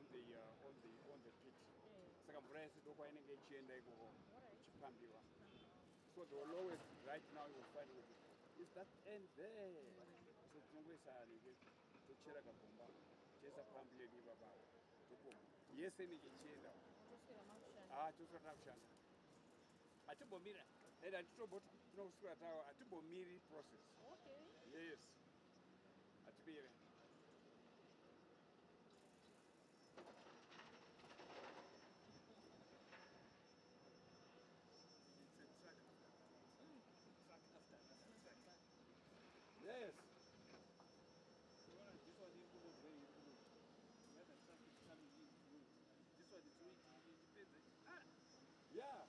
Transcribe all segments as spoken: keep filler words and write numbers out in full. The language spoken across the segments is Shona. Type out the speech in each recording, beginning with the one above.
on the uh, on the on the pit. Saka mvura yesidoko inenge ichienda ikoko ichipambiwa. So the lowest right now you will find with it is that end there. So tinongoisa tochera kabomba chesa pump lady baba topomba yese ichienda. Ah, toswera kushanda. Atibomira enda titoboti tinoswera tawo atibomiri process. Okay. Yes. Atibire. Yes. This one is very good. The other truck is coming in good. This one is weak. It depends. Ah, yeah.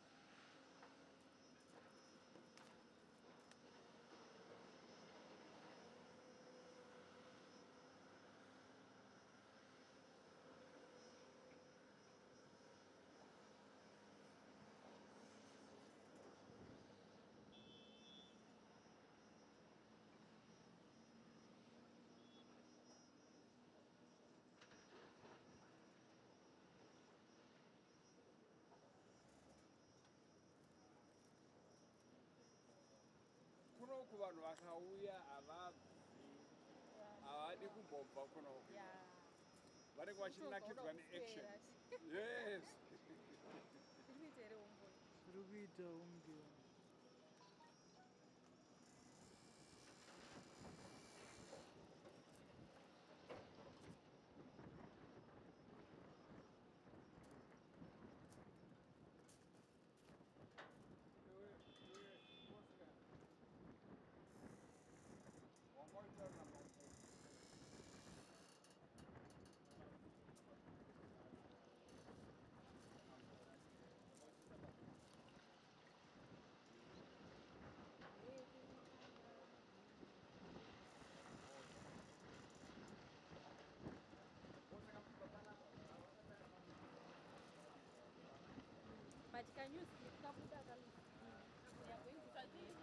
Kuno kuvanhu vakauya havabvi havadi kumbobva kuno vanenge vachinakidzwa neaction. Yes. Tiri kuita umbi. But can you see? We are going to study.